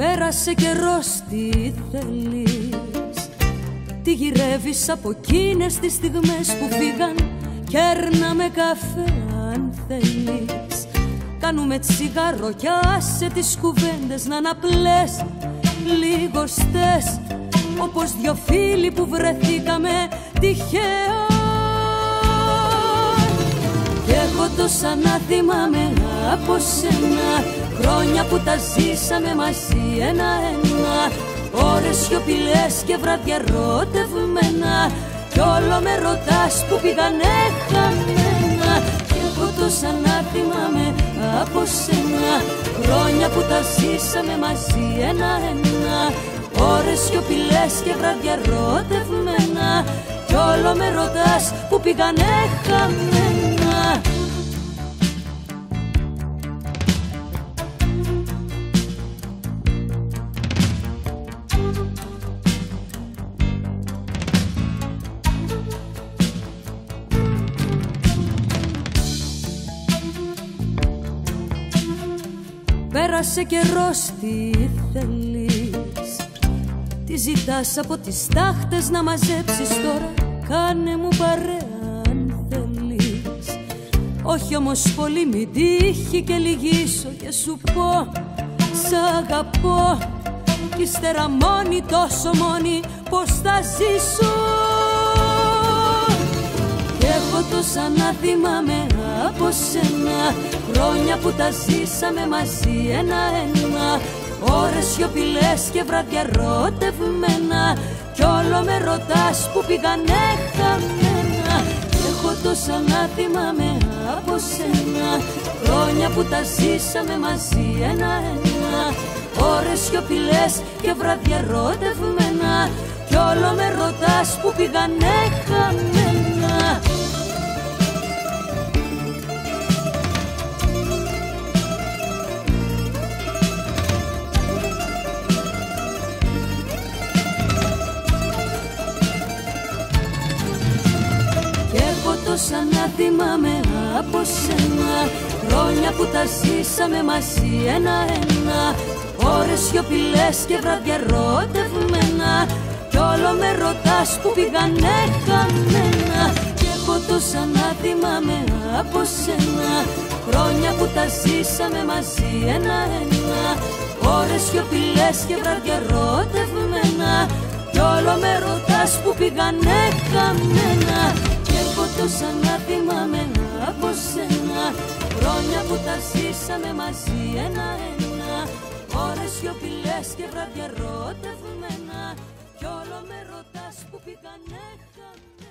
Πέρασε καιρός, τι θέλεις? Τι γυρεύεις από εκείνες τις στιγμές που φύγαν? Κέρναμε καφέ αν θέλεις. Κάνουμε τσιγάρο κι άσε τις κουβέντες να αναπλές λιγοστές, όπως δυο φίλοι που βρεθήκαμε τυχαία. Κι έχω τόσα να θυμάμαι από σένα, χρόνια που τα ζήσαμε μαζί ένα-ένα, ώρες σιωπηλές και βράδια ερωτευμένα, κι όλο με ρωτάς που πήγανε χαμένα. Κι έχω τόσα να θυμάμαι από σένα, χρόνια που τα ζήσαμε μαζί ένα-ένα, ώρες σιωπηλές και βράδια ερωτευμένα, κι όλο με ρωτάς που πήγανε χαμένα. Πέρασε καιρός, τι θέλεις? Τι ζητάς από τις τάχτες να μαζέψεις τώρα? Κάνε μου παρέα αν θέλεις. Όχι όμως πολύ, μην τύχει και λυγίσω και σου πω σ' αγαπώ, κι ύστερα μόνη, τόσο μόνη, πως θα ζήσω? Κι έχω τόσα να θυμάμαι από σένα, χρόνια που τα ζήσαμε μαζί ένα-ένα, ώρες σιωπηλές και βράδια ερωτευμένα, κι όλο με ρωτάς που πήγανε χαμένα. Κι έχω τόσα να θυμάμαι από σένα, χρόνια που τα ζήσαμε μαζί ένα-ένα, ώρες σιωπηλές και βράδια ερωτευμένα, κι όλο με ρωτάς που πήγανε χαμένα. Τόσα να θυμάμαι από σένα, χρόνια που τα ζήσαμε μαζί ένα-ένα, ώρες σιωπηλές και βράδια ερωτευμένα, κι όλο με ρωτάς που πήγανε χαμένα. Κι έχω τόσα να θυμάμαι από σένα, χρόνια που τα ζήσαμε μαζί ένα-ένα, ώρες σιωπηλές και βράδια ερωτευμένα, κι όλο με ρωτάς που πήγανε χαμένα. Έχω τόσα να θυμάμαι από σένα, χρόνια που τα ζήσαμε μαζί ένα-ένα, ώρες σιωπηλές και βράδια ερωτευμένα, κι όλο με ρωτάς που πήγανε χαμένα.